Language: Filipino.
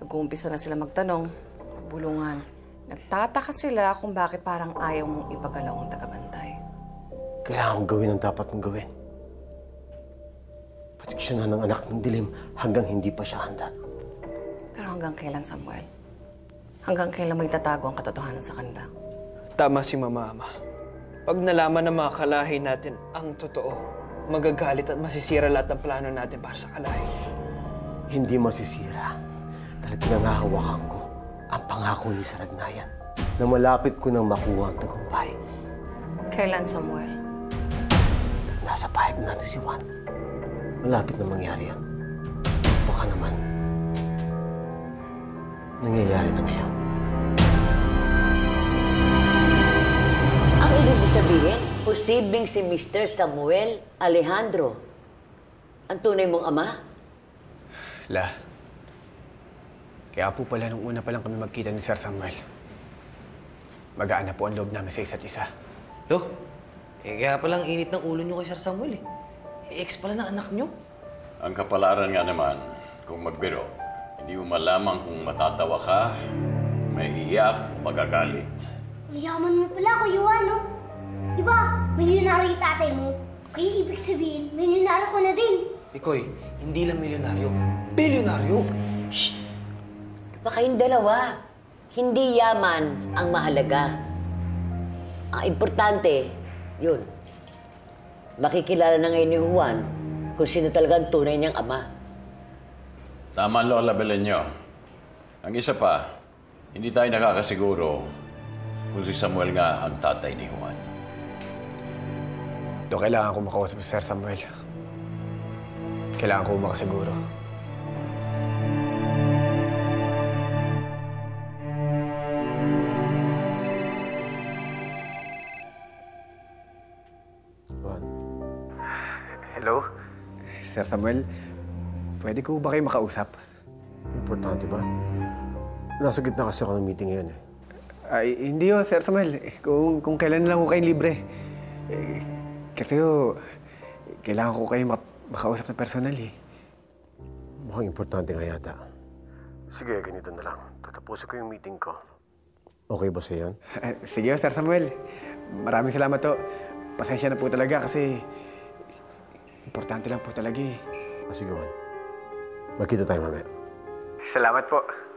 Mag-uumpisa na sila magtanong, bulungan. Nagtataka sila kung bakit parang ayaw mong ipagalaw ang tagabantay. Kailangan kong gawin ang dapat kong gawin. Proteksyonan ng anak ng dilim hanggang hindi pa siya handa. Pero hanggang kailan, Samuel? Hanggang kailan mo itatago ang katotohanan sa kanila? Tama si Mama Ama. Pag nalaman ng mga kalahi natin ang totoo, magagalit at masisira lahat ng plano natin para sa kalahi. Hindi masisira dahil pinangahawakan ko ang pangako ni Saragnayan na malapit ko nang makuha ang tagumpay. Kailan, Samuel? Nasa pahig natin si Juan. Malapit na mangyari yan. Baka naman, nangyayari na ngayon. Ang ibig sabihin, posibleng si Mr. Samuel Alejandro ang tunay mong ama? La, kaya po pala nung una pa lang kami magkita ni Sir Samuel. Magaan na po ang loob namin sa isa't isa. Lo, kaya palang init ng ulo nyo kay Sir Samuel eh. Ex pala ng anak nyo. Ang kapalaran nga naman, kung magbiro, hindi mo malaman kung matatawa ka, may iyak, magagalit. Mayaman mo pala, Kuya Juan, no? Di ba, milyonaryo yung tatay mo? Kaya ibig sabihin, milyonaryo ko na din. Ikoy, hindi lang milyonaryo, bilyonaryo. Shh! Baka yung dalawa. Hindi yaman ang mahalaga. Ang importante, yun. Makikilala na ngayon ni Juan kung sino talaga ang tunay niyang ama. Tama, Lola Belenyo. Ang isa pa, hindi tayo nakakasiguro kung si Samuel nga ang tatay ni Juan. Do, kailangan ko makausap si Sir Samuel. Kailangan ko makasiguro. Juan. Hello? Sir Samuel, pwede ko ba kayo makausap? Importante ba? Nasa gitna kasi ako ng meeting ngayon eh. Ay, hindi ho, Sir Samuel. Kung kailan lang ko kayong libre. Kasi ho, kailangan ko kayo makausap na personal eh. Mukhang importante nga yata. Sige, ganito na lang. Tatapusin ko yung meeting ko. Okay ba sa'yo yan? Sige, Sir Samuel. Maraming salamat ho. Pasensya na po talaga kasi importante lang po talaga eh. Sige, Juan. Magkita tayo mamaya. Salamat po.